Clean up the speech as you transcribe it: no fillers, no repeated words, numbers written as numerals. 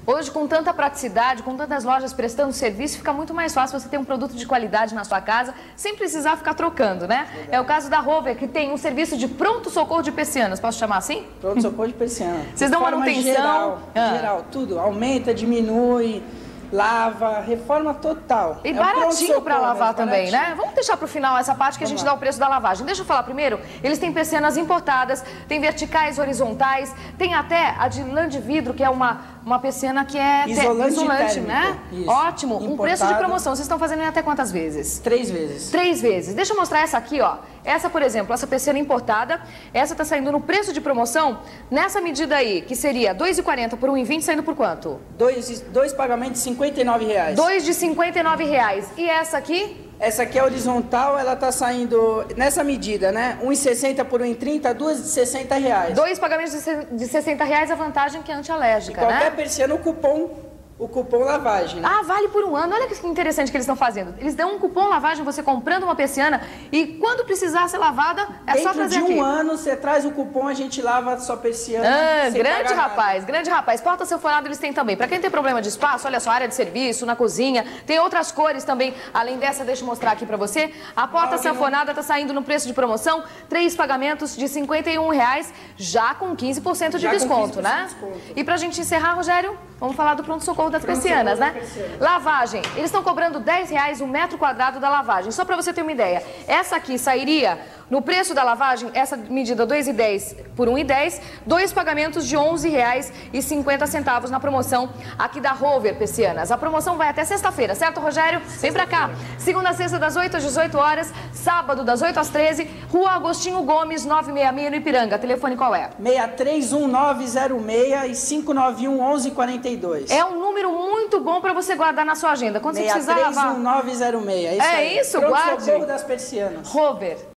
Hoje, com tanta praticidade, com tantas lojas prestando serviço, fica muito mais fácil você ter um produto de qualidade na sua casa, sem precisar ficar trocando, né? É o caso da Rover, que tem um serviço de pronto-socorro de persianas. Posso chamar assim? Pronto-socorro de persianas. Vocês dão manutenção? Geral, tudo. Aumenta, diminui, lava, reforma total. E baratinho para lavar também, né? Vamos deixar para o final essa parte que a gente dá o preço da lavagem. Deixa eu falar primeiro, eles têm persianas importadas, tem verticais, horizontais, tem até a de lã de vidro, que é uma persiana que é isolante, né? Isso. Ótimo. Importado. Um preço de promoção. Vocês estão fazendo em até quantas vezes? 3 vezes. 3 vezes. Deixa eu mostrar essa aqui, ó. Essa, por exemplo, essa persiana importada, essa tá saindo no preço de promoção, nessa medida aí, que seria R$ 2,40 por R$ 1,20, saindo por quanto? Dois pagamentos de R$ 59,00. 2 de R$ 59,00. E essa aqui? Essa aqui é horizontal, ela tá saindo nessa medida, né? 1,60 por 1,30, duas de R$ 60,00. 2 pagamentos de R$ 60,00, a vantagem que é antialérgica, e qualquer né? persiana, o cupom lavagem, né? Ah, vale por 1 ano. Olha que interessante que eles estão fazendo. Eles dão um cupom lavagem, você comprando uma persiana, e quando precisar ser lavada, é só trazer aqui. Dentro de 1 ano, você traz o cupom, a gente lava a sua persiana. Grande rapaz, grande rapaz. Porta sanfonada eles têm também. Para quem tem problema de espaço, olha só, área de serviço, na cozinha, tem outras cores também. Além dessa, deixa eu mostrar aqui para você. A porta sanfonada tá saindo no preço de promoção, 3 pagamentos de R$ 51,00, já com 15% de desconto, né? E pra gente encerrar, Rogério, vamos falar do pronto-socorro das persianas, né? Lavagem. Eles estão cobrando R$ 10,00 o metro quadrado da lavagem. Só para você ter uma ideia. Essa aqui sairia no preço da lavagem, essa medida R$ 2,10 por R$ 1,10, 2 pagamentos de R$ 11,50 na promoção aqui da Rover Persianas. A promoção vai até sexta-feira, certo, Rogério? Vem pra cá. Segunda a sexta, das 8 às 18 horas, sábado, das 8 às 13, Rua Agostinho Gomes, 966, no Ipiranga. Telefone qual é? 631906 e 591-1142. É um número muito bom para você guardar na sua agenda. Quando você precisar lavar. 631906. É isso, guarde. Pronto-socorro das persianas. Rover.